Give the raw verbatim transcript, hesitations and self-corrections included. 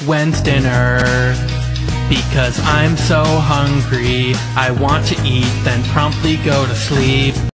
when's dinner? Because I'm so hungry, I want to eat, then promptly go to sleep.